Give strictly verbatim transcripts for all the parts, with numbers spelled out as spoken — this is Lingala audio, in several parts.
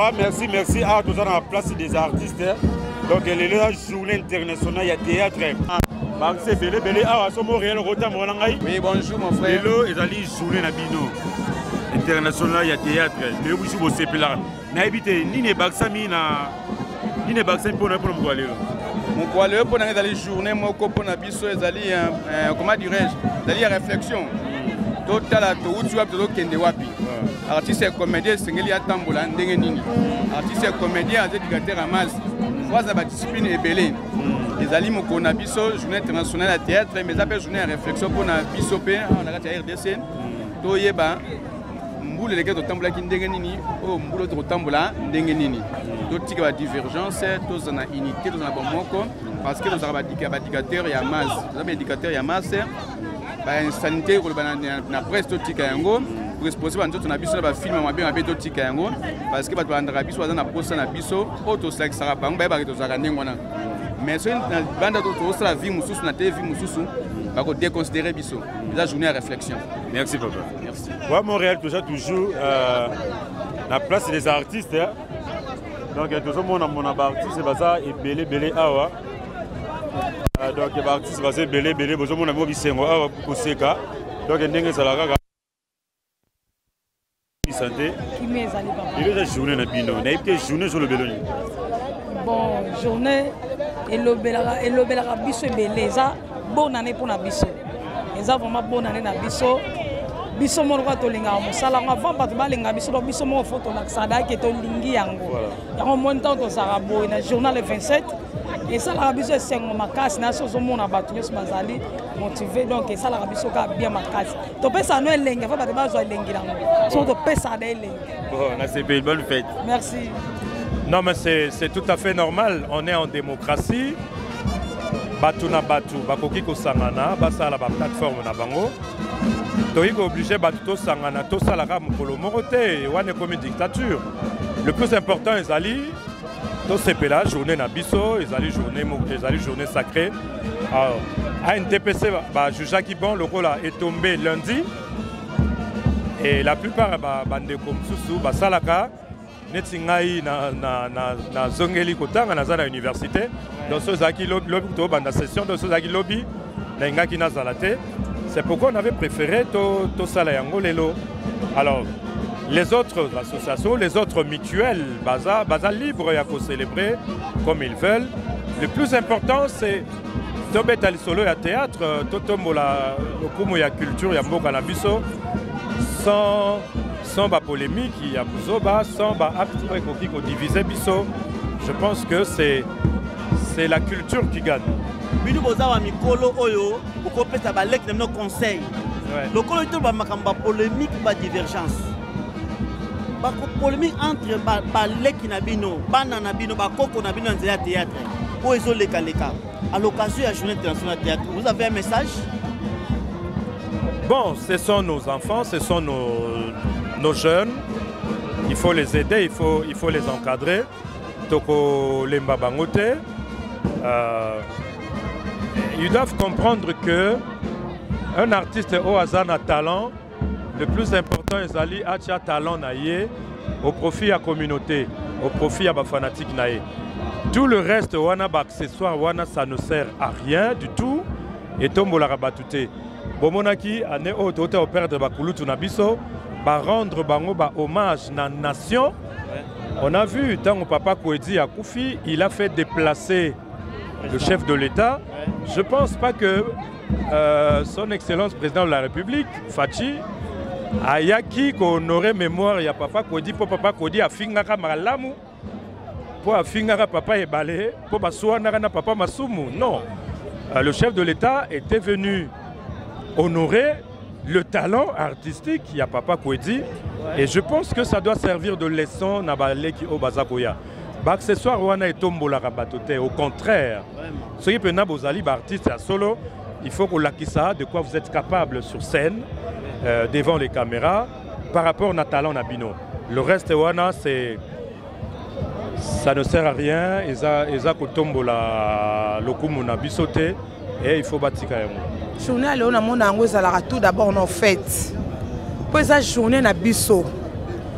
Ouais, merci, merci. Ah, tout ça dans la place des artistes. Donc, il y a la journée internationale, il y a théâtre. Ah, c'est belé, belé. Ah, c'est Montréal, Rotam, Rolangaï. Oui, bonjour mon frère. Bello, il y a la journée Nabino. International, il y a théâtre. Mais vous savez, c'est là. N'habitez ni les Baksami, ni les Baksami pour nous pour aller. Mon coiffeur pour aller dans les journées, moi, pour la biso, comment dirais-je, d'aller à réflexion. Total à tout, tu vas te donner des wapi. Artiste et comédien, c'est qu'il y a tambola, n'dengenini. Artiste et comédien, éducateur à mal. Moi, ça va discipline et belé. Les amis, mon conabiso, journée internationale à théâtre, mais après journée à réflexion pour la biso P, on a la R D C. Toyeba, mboule les gars de tambola qui n'dengenini, oh mboule de tambola, n'dengenini. D'autres qui ont divergence, tous en unité, tous en bon parce que nous avons des indicateurs et à masse. Nous avons des indicateurs et à masse. La sanité, la presse, tout ce qui est responsable de notre abisso, le film, on a bien tout ce qui est parce que notre abisso, on a posé un abisso, auto slack, ça va pas, on va pas mais si on a bande d'autres, la vie, moussous, la télé, vie, moussous, on va déconsidérer bisso. La journée à réflexion. Merci, papa. Merci. Ouais, Montréal, tout ça, toujours, la place des artistes. Donc, tout le monde a mon artiste, c'est ça, et belé, belé, awa. Donc, les artistes vont se belé, belé, bon, mon ami, c'est moi, pour Seka. Donc, il y a des salariés qui sont santé. Il y a des journées dans le bino, il y a des journées sur le bélon. Bon, journée, et le bélara biso est belé, ça, bonne année pour la biso. Et ça, vraiment bonne année dans la biso. Biso mo ko to linga mo sala avant pas ba linga biso biso mo photo na sada ke to lingi yango yango montant to sarabo na journal le vingt-sept et ça la biso c'est ngo makasi na so mo na batu nyos bazali motivé donc et ça la biso ka bien makasi to pesa no elenga fa ba ba zo elengi yango so to pesa da elengi. Bon, là c'est une bonne fête. Merci. Non mais c'est c'est tout à fait normal, on est en démocratie. Batuna batu bakoki ko sangana basala ba plateforme na bango. Toïk obligé de sangana to salaka mukolo morote wane comme dictature. Le plus important est ali to sepela journée na biso, ezali journée ezali journée sacrée. Alors à N T P C ba juge qui bon le rôle est tombé lundi et la plupart ba bande comme susu ba salaka netingai na na na na zongeli kotanga na zana université dans ce zaki lobby to banda session dans ce zaki lobby na ngaki na zalate. C'est pourquoi on avait préféré to to sala yango lelo. Alors les autres associations, les autres mutuelles, baza baza libre ya ko célébrer comme ils veulent. Le plus important c'est to betali solo ya théâtre, to tombola okumu ya culture ya mboka na biso sans sans ba polémique ya buzoba, sans ba acte ekoki ko diviser biso. Je pense que c'est c'est la culture qui gagne. Bino bozawa mikolo oyo boko pesa ba lek nos conseils. Le kolo to ba makamba polémique ba divergence. Ba polémique entre ba ba lek na bino, bana na bino ba koko na bino nzela théâtre. O ezo leka leka. À l'occasion de la journée internationale de théâtre, vous avez un message? Bon, ce sont nos enfants, ce sont nos nos jeunes. Il faut les aider, il faut il faut les encadrer. Toko lemba bangote. Euh, Ils doivent comprendre que un artiste au hasard a talent. Le plus important est d'aller à un talent naïe au profit de la communauté, au profit de la fanatique naïe. Tout le reste, wana ba accessoire, wana ça ne sert à rien du tout. Et tombo la rabatouté. Bomonaki ane au tote au perdre ba kulutu na biso, ba rendre bango ba hommage na nation. On a vu tant papa Kouedi à Koufi, il a fait déplacer le chef de l'État. Je ne pense pas que euh, son Excellence président de la République, Fachi, a yaki qu'on aurait mémoire, il y a papa Kodi, pour papa Kodi a fingara malamu, pour a fingara papa et balé, pour basouanara na papa masumu. Non, euh, le chef de l'État était venu honorer le talent artistique, il y a papa Kodi, et je pense que ça doit servir de leçon na baleki au bazakoya. Accessoire wana et tombo la rabatote. Au contraire, ce qui peut n'a bozali artiste à solo, il faut qu'on l'acquissa de quoi vous êtes capable sur scène, euh, devant les caméras, par rapport à talent nabino. Le reste wana c'est ça ne sert à rien. Eza eza ko tombo la lokumu na bisote et il faut batika yango. Journée là on a mon ango ezalaka tout d'abord en fête. Pour esa journée na biso.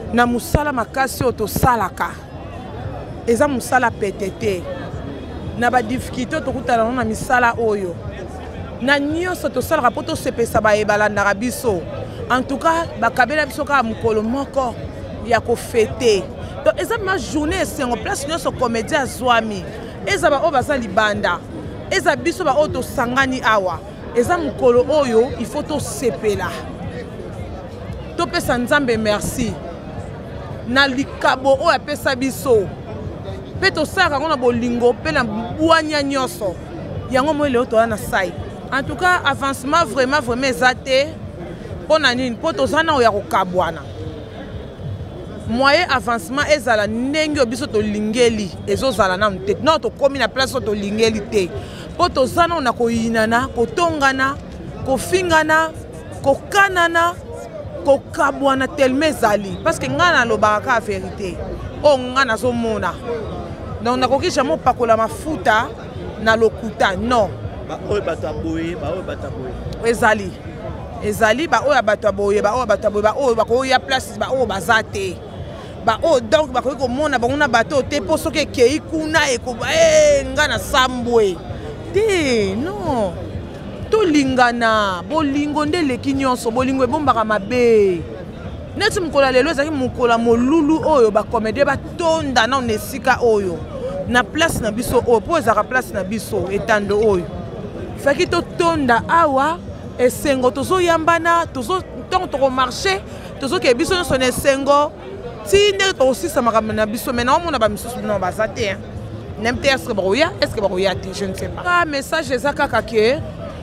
na musala makasi oyo tosalaka eza musala pete te na badifficulté tokutana na misala oyo na nyonso tosalaka mpo tosepesa bayebalandaka biso en tout cas bakabela biso kaka mokolo moko ya kofete donc eza ma journée esengo place nyonso comédien azwami eza baoyo baza libanda eza biso baoyo tosangani awa eza mokolo oyo il faut tosepela topesa nzambe merci na likabo oyo apesa biso mpe tosalaka yango na bolingo mpe na bwanya nyonso yango moi leo toza na sai en tout cas avancement vraiment vraiment eza te mpo na nini mpo toza na oyo ya kokabwana moyen avancement ezala ndenge oyo biso tolingeli ezozala nanu te non tokómi na place oyo tolingeli te mpo toza na na koyinana kotongana kofingana kokanana kokabwana telema ezali parce que ngai nalobaka ka vérité oyo ngai nazomona donc nakoki jamai opakola mafuta na lokuta non baoyo bato aboye baoyo bato aboye ezali ezali baoyo bato aboye baoyo bato aboye baoyo bakoya place baoyo baza te baoyo donc bakoki komona bango na bato te mpo soki ekei kuna ekoba e ngai na sambwe te non tolingana bolingo nde eleki nyonso bolingo ebombaka mabe neti mokolo ya lelo ezalaki mokolo ya molulu oyo bakomedie batonda nano na esika oyo na place na biso oyo mpo ezalaka place na biso etando oyo faki totonda awa esengo tozoyambana ntongo tokomarche tozokee biso nyonso na esengo ti ndenge tokosisa makambo na biso mai naomona bamisusu bino baza te nem te estce bakoya estce bakoya te je ne sais pas message eza kaka ke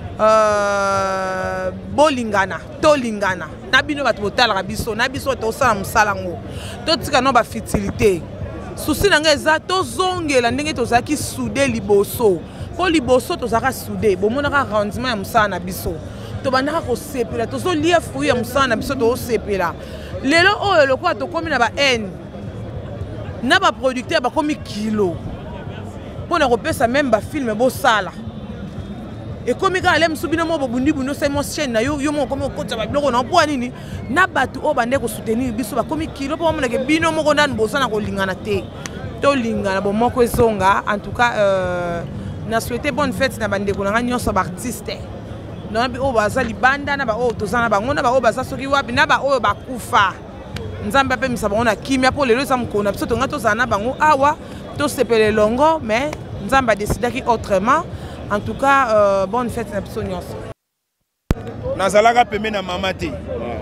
Uh, bolingana tolingana na bino bato botalaka biso na biso tosala mosala ngo totika no bafutilité susi na ngai eza tozongela ndenge tozalaki sude liboso mpo liboso tozalaka sude bomonaka arrondissement ya mosala na biso tobandaka kosepela tozolia fruit ya mosala na biso tozosepela lelo oyo lokola tokómi na bahane na baproducteur bakomi kilo mpo na kopesa meme bafilme bosala ekomi kaka le mosusu bino mo bobundi bundi osali mo chaîne na yo yo moko okomi okotisa babiloko na mpo nini na bato oyo bande kosoutenir biso bakomi kilo mpo bamonake bino moko nanu boza na kolingana te tolingana bomoko ezonga en tout cas euh, na souhaité bonne fête na bandeko na nga nyonso baartiste nabi oyo baza libanda na baoyo toza na bango na baoyo baza soki wapi na baoyo bakufa nzambe apemisa bango na kimia mpo lelo eza mokolo na biso tonga tozala na bango awa tosepele elongo mais nzambe adesidaki autrement. En tout cas, euh, bonne fête na biso nyonso. Nazalaka pembe na mama te.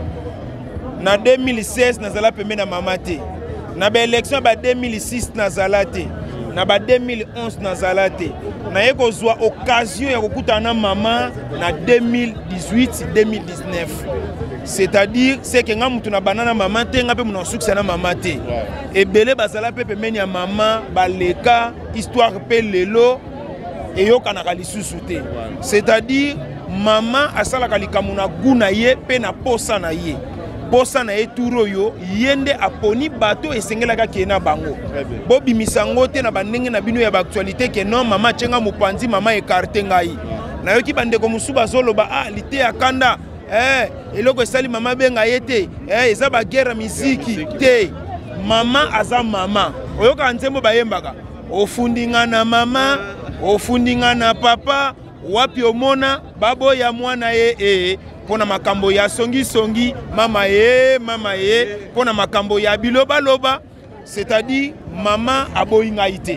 Na deux mille seize nazala pembe na mama te. Na ba élection ba deux mille six nazala te. Na ba deux mille onze nazala te. Na ye kozwa occasion ya kokutana mama na deux mille dix-huit deux mille dix-neuf. C'est-à-dire c'est que nga mutu na banana mama te nga pe muna succès na mama te. Ebele bazala pe pembe ya mama baleka histoire pe lelo et yo kanaka lisusu te. C'est-à-dire maman asalaka likambo na guna ye pe na posa na ye. Posa na ye turo yo yende aponi bato esengelaka kena bango. Bobi misango te na bandenge na bino ya actualité ke non mama chenga mopanzi mama ekarte ngai. Na yo ki bandeko musuba zoloba ah lite ya kanda eh eloko esali mama benga yete eh eza ba guerre miziki te. Mama aza mama. Oyoka nzembo bayembaka. Ofundinga na mama ofundinga na papa wapi omona babo ya mwana ye e pona makambo ya songi songi mama ye mama ye pona makambo ya biloba loba c'est-à-dire mama aboyinga ite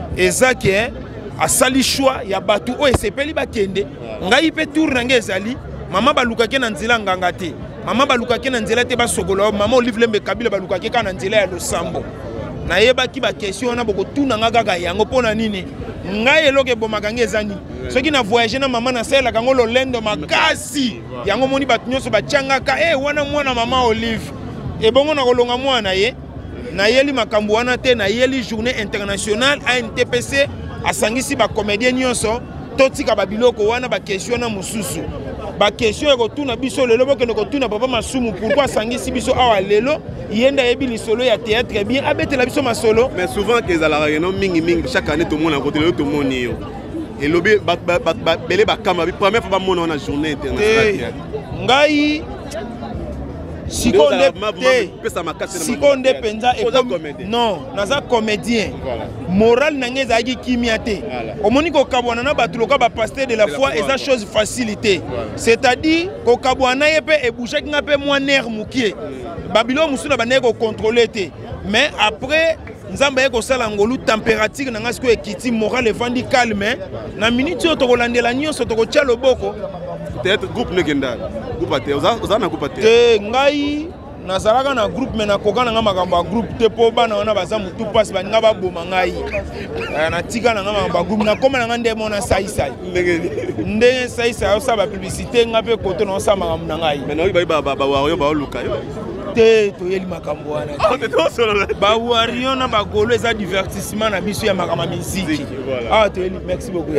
ezake asali choix ya batu o esepeli bakende ngai pe tour nange ezali mama balukake na nzela nganga te mama balukake na nzela te basokola mama Olive Lembe Kabila balukake ka na nzela ya losambo na yeba ki ba question na boko tuna ngaka yango pona nini ngai eloke bomaka ngezani soki na voyager na mama na sela kango lo lendo makasi yango moni bat nyonso bachangaka eh wana mwana mama Olive e bongo na kolonga mwana ye na yeli makambo wana te na yeli journée internationale A N T P C asangisi ba comédien nyonso totika ba biloko wana ba question na mususu ba question eko tuna biso lelo bokende ko tuna papa masumu pourquoi asangisi biso awa lelo yenda yebi lisolo ya théâtre bien abetela biso masolo mais souvent que za la réunion mingi mingi chaque année tout le monde à côté tout le monde yo et lobby ba ba belé ba kama première fois ba mona na journée internationale ngai sikonde penza non naza comédien moral na ngai ezalaki kimia te omoni kokabwana na bato loka bapaster de la foi eza chose facilité c'est-à-dire kokabwana ye mpe ebouchaki nga mpe mwa nerf mokie babilo mosusu na bandeki kocontrôle te mais après nzambe ye kosala ngolu température na ngai sikoyo ekiti moral evandi calme na minute oyo tokolandela nyonso tokotia loboko peut-être groupe nekenda groupe ate oza na groupe ate te ngai nazalaka na groupe me nakoka na nga makambo ya groupe te mpo bana wana baza motu mpasi baninga baboma ngai natika na nga makambo ya groupe nakoma na nga nde mona saisai ndenge saisai osala bapublicité nga mpe koto na osala makambo na ngai bawario baoluka yo te toyeli makambo wana bawario na bagolo eza divertissement na biso ya makambo ya miziki awa toyeli merci beaucoup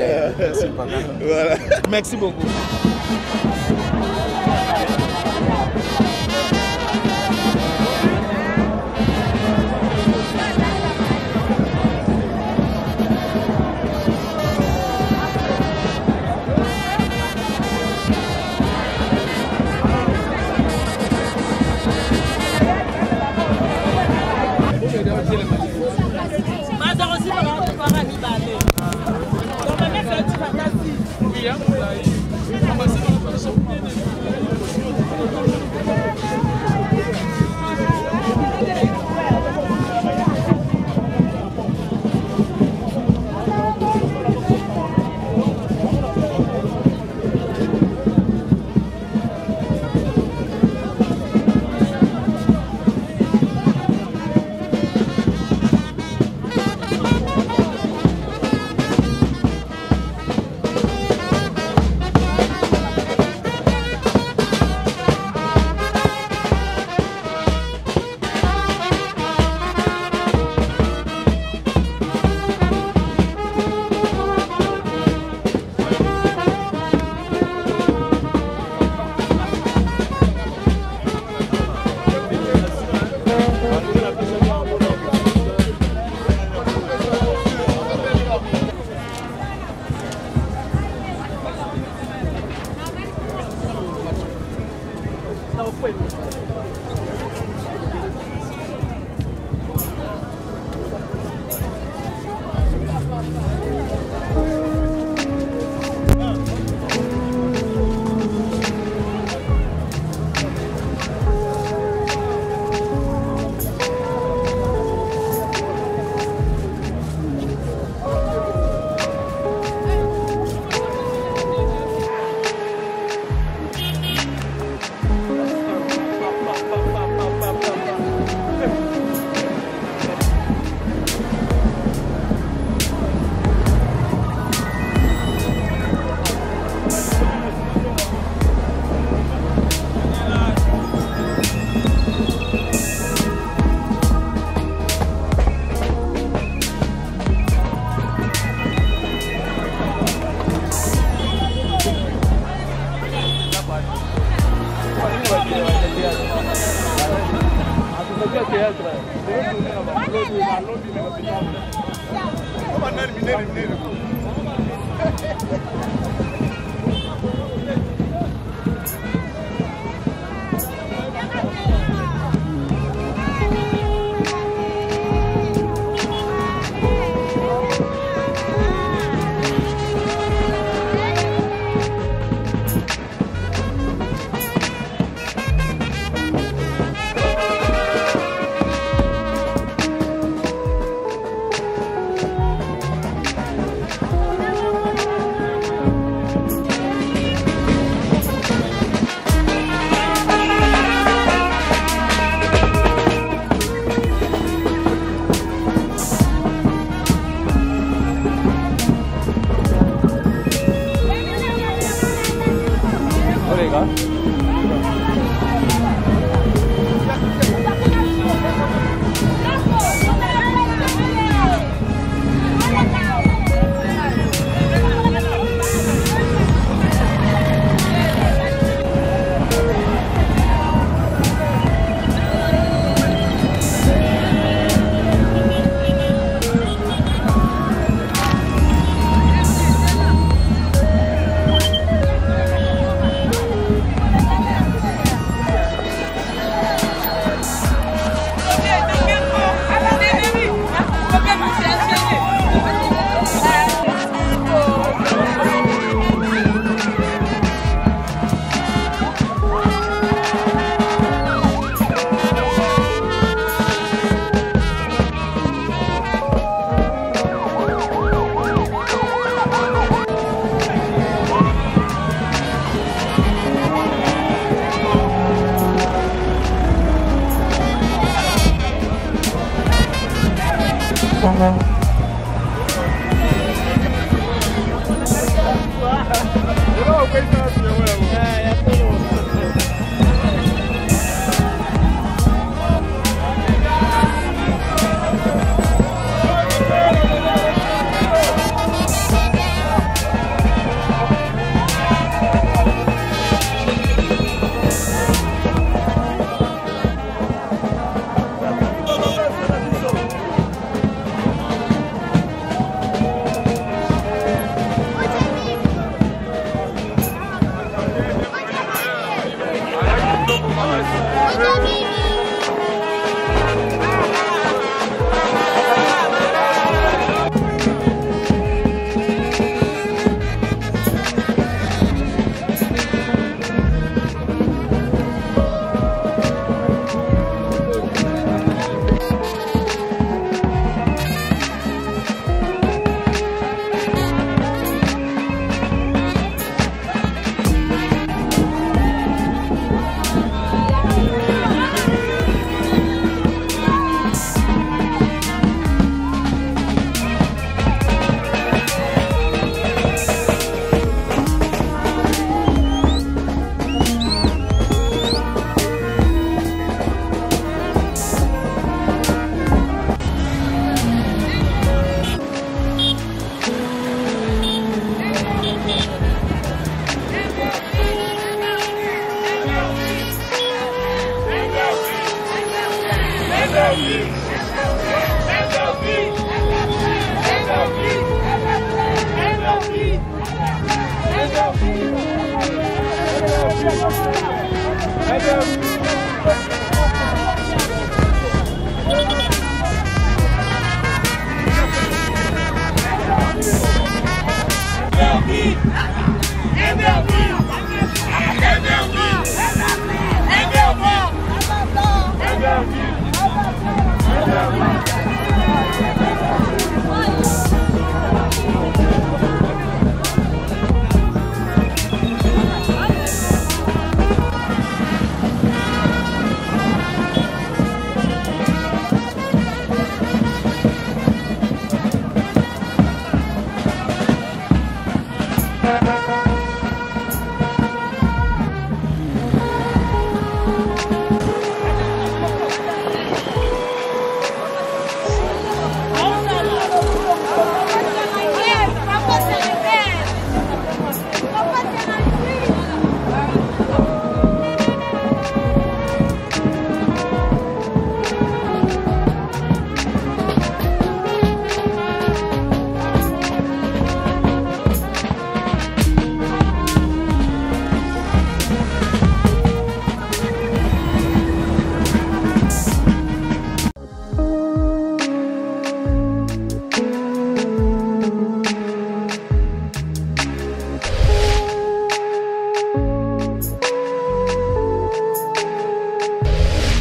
merci beaucoup Melvin!